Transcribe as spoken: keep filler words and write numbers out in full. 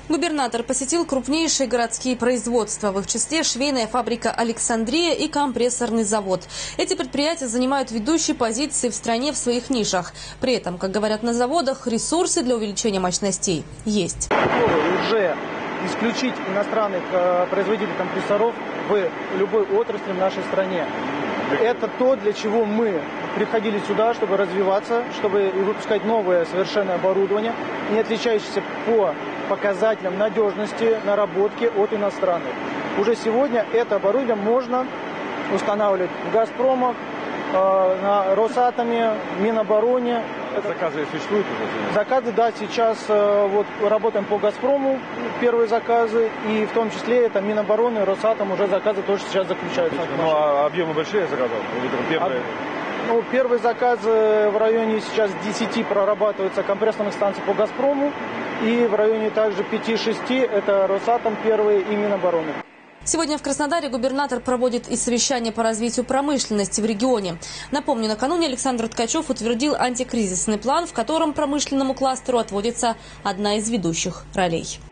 Губернатор посетил крупнейшие городские производства, в их числе швейная фабрика «Александрия» и компрессорный завод. Эти предприятия занимают ведущие позиции в стране в своих нишах. При этом, как говорят на заводах, ресурсы для увеличения мощностей есть. Уже исключить иностранных производителей компрессоров в любой отрасли в нашей стране. Это то, для чего мы приходили сюда, чтобы развиваться, чтобы выпускать новое совершенно оборудование, не отличающееся по показателям надежности, наработки от иностранных. Уже сегодня это оборудование можно устанавливать в «Газпромах», на «Росатоме», Минобороне. Заказы существуют уже? Заказы, да, сейчас вот работаем по «Газпрому», первые заказы, и в том числе это Минобороны, Росатом, уже заказы тоже сейчас заключаются. Ну, а объемы большие заказов? Первые... Ну, первые заказы в районе сейчас десяти прорабатываются компрессорных станций по «Газпрому», и в районе также пяти-шести это Росатом первые и Минобороны. Сегодня в Краснодаре губернатор проводит и совещание по развитию промышленности в регионе. Напомню, накануне Александр Ткачев утвердил антикризисный план, в котором промышленному кластеру отводится одна из ведущих ролей.